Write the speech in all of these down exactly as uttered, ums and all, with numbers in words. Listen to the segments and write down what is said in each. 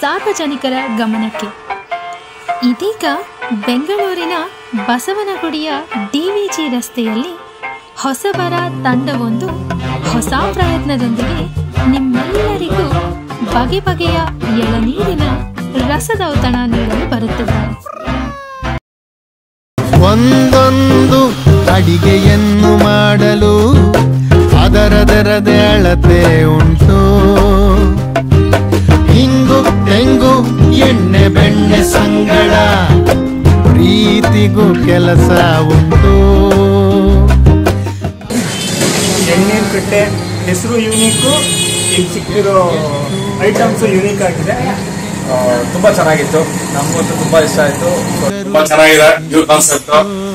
ಸಾರ್ವಜನಿಕರ ಗಮನಕ್ಕೆ. ಇದೀಗ ಬೆಂಗಳೂರಿನ ಬಸವನಗುಡಿಯ ಡಿವಿಜಿ ರಸ್ತೆಯಲ್ಲಿ ಹೊಸಬರ ತಂಡವೊಂದು ಹೊಸ ಪ್ರಯತ್ನದೊಂದಿಗೆ ನಿಮ್ಮೆಲ್ಲರಿಗೂ ಬಗೆ ಬಗೆಯ ಎಳನೀರಿನ ರಸದೌತಣ ನೀಡಲು ಬರುತ್ತಿದ್ದಾರೆ. ಒಂದೊಂದು ಅಡಿಗೆಯನ್ನು ಮಾಡಲು ಅದರದರದೇ ಅಳತೆ ಉಂಟು. ಹಿಂಗು ತೆಂಗು ಎಣ್ಣೆ ಬೆಣ್ಣೆ ಸಂಗಡ ಪ್ರೀತಿಗೂ ಕೆಲಸ ಉಂಟು. ಎಣ್ಣೀರು ಕಟ್ಟೆ ಹೆಸರು ಯೂನಿಕ್ಕು, ಇಲ್ಲಿ ಸಿಕ್ಕಿರೋ ಐಟಮ್ಸು ಯೂನಿಕ್ ಆಗಿದೆ. ತುಂಬಾ ಚೆನ್ನಾಗಿತ್ತು, ನಮಗಂತೂ ತುಂಬಾ ಇಷ್ಟ ಆಯ್ತು. ತುಂಬಾ ಚೆನ್ನಾಗಿದೆ ನ್ಯೂ ಕಾನ್ಸೆಪ್ಟ್.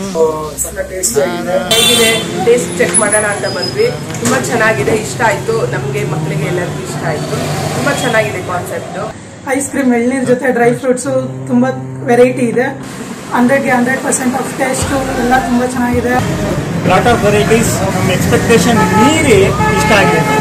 ಹೇಗಿದೆ ಟೇಸ್ಟ್ ಚೆಕ್ ಮಾಡೋಣ ಅಂತ ಬಂದ್ವಿ. ತುಂಬಾ ಚೆನ್ನಾಗಿದೆ, ಇಷ್ಟ ಆಯ್ತು ನಮಗೆ, ಮಕ್ಕಳಿಗೆ ಎಲ್ಲರಿಗೂ ಇಷ್ಟ ಆಯ್ತು. ತುಂಬಾ ಚೆನ್ನಾಗಿದೆ ಕಾನ್ಸೆಪ್ಟ್. ಐಸ್ ಕ್ರೀಮ್ ಎಳ್ನೀರ್ ಜೊತೆ ಡ್ರೈ ಫ್ರೂಟ್ಸು ತುಂಬಾ ವೆರೈಟಿ ಇದೆ. ಹಂಡ್ರೆಡ್ಗೆ ಹಂಡ್ರೆಡ್ ಪರ್ಸೆಂಟ್ ಆಫ್ ಟೇಸ್ಟು ಎಲ್ಲ ತುಂಬಾ ಚೆನ್ನಾಗಿದೆ. ಲಾಟ್ ಆಫ್ ವೆರೈಟೀಸ್ ನಮ್ಮ ಎಕ್ಸ್ಪೆಕ್ಟೇಷನ್ ಮೀರಿ ಇಷ್ಟ ಆಗಿದೆ.